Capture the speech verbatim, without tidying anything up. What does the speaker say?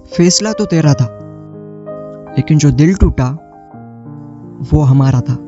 फैसला तो तेरा था, लेकिन जो दिल टूटा वो हमारा था।